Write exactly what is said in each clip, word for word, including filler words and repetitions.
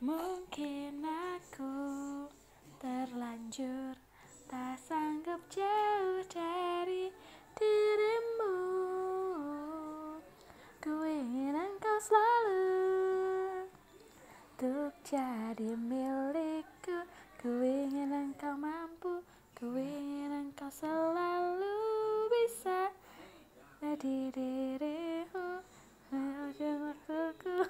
Mungkin aku terlanjur tak sanggup jauh dari dirimu. Ku ingin engkau selalu untuk jadi milikku. Ku ingin engkau mampu, ku ingin engkau selalu bisa jadi dirimu. Ujung waktuku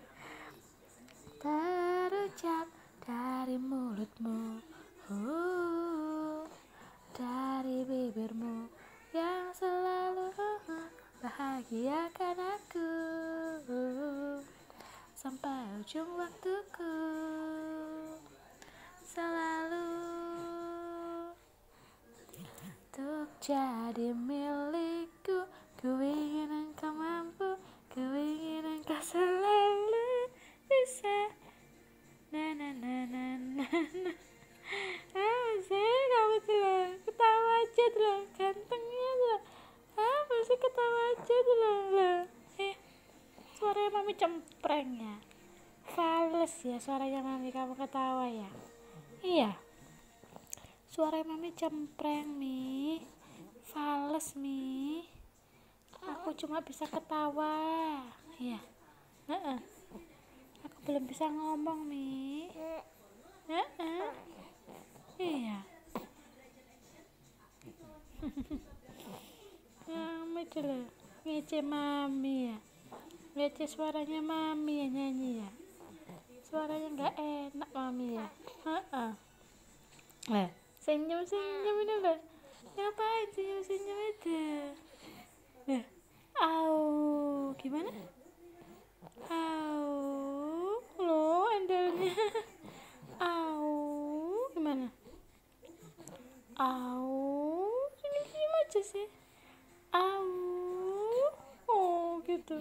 terucap dari mulutmu, uh, dari bibirmu yang selalu uh, bahagiakan aku uh, sampai ujung waktuku. Selalu untuk jadi milikku. Ku ingin engkau mampu, ku ingin engkau selalu bisa. Na na na na na na. Ah, saya kamu tuh lah, ketawa aja tuh lah, gantengnya tuh lah. Ah, masih ketawa aja tuh lah, lah. Eh, suaranya mami cempreng ya, fales ya suaranya mami, kamu ketawa ya. Iya, suaranya mami cempreng mi, fales mi. Aku cuma bisa ketawa. Iya, uh-uh. Aku belum bisa ngomong mi. Uh-uh. Iya. Mami dulu ngece mami ya, ngece suaranya mami ya, nyanyi ya, suaranya nggak enak mami ya. Uh-uh. Nah, senyum senyum ini loh, ngapain senyum senyum itu? Nah, au, gimana? Au, lo endelnya. Au, gimana? Au, senyum senyum aja sih. Au, oh gitu.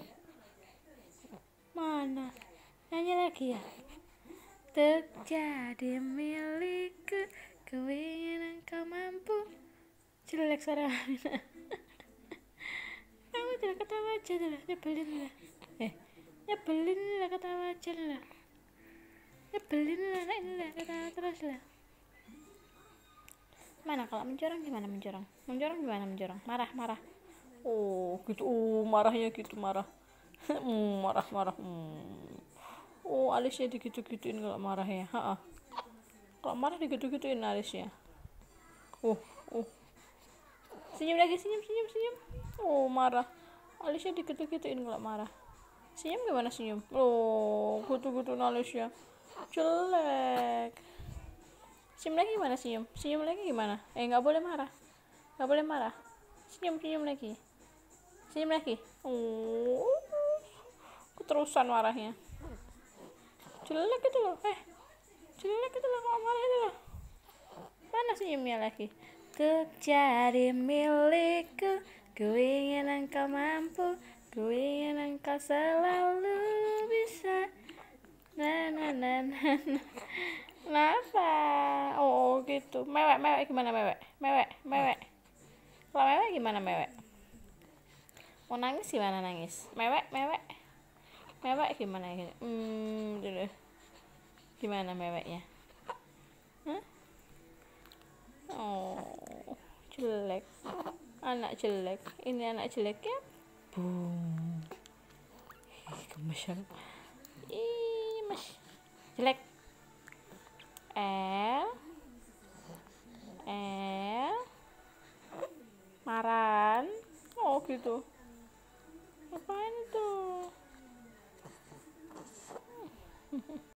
Mana? Nyanyi lagi ya. Untuk jadi milikku, ku ingin engkau mampu. Jelek suara Amina. Kamu tuh ketawa aja tuh lah, nyebelin lah. Eh, nyebelin lah, ketawa aja lah. Nyebelin lah, nah ini lah, ketawa terus lah. Mana kalau mencorong gimana mencorong? Mencorong gimana mencorong? Marah, marah. Oh, gitu. Oh, marahnya gitu, marah. hmm, marah, marah. Hmm. Oh, alisnya digitu-gituin kalau marah ya. Ha-ha. Kalau marah digitu-gituin alisnya. Oh, oh. Senyum lagi, senyum, senyum, senyum. Oh, marah. Alisnya digitu-gituin kalau marah. Senyum gimana senyum? Oh, gitu-gituin alisnya. Jelek. Senyum lagi gimana senyum? Senyum lagi gimana? Eh, nggak boleh marah. Nggak boleh marah. Senyum, senyum lagi. Senyum lagi. Oh, keterusan marahnya. Jelek itu loh. Eh, jelek itu loh, kalau marah itu loh. Mana senyumnya lagi? Untuk jadi milikku, ku ingin engkau mampu, ku ingin engkau selalu bisa. Na na na na na. Kenapa? Oh gitu. Mewek, mewek gimana mewek? Mewek, mewek. Kalau mewek gimana mewek? Mau nangis gimana nangis? Mewek, mewek. Mewek gimana gitu? Hmm, dulu. Gimana meweknya? Hah? Oh, jelek. Anak jelek. Ini anak jelek ya. Boom. Gemes ya. Ih, mas. Jelek. L. L. Maran. Oh gitu. Apain tuh?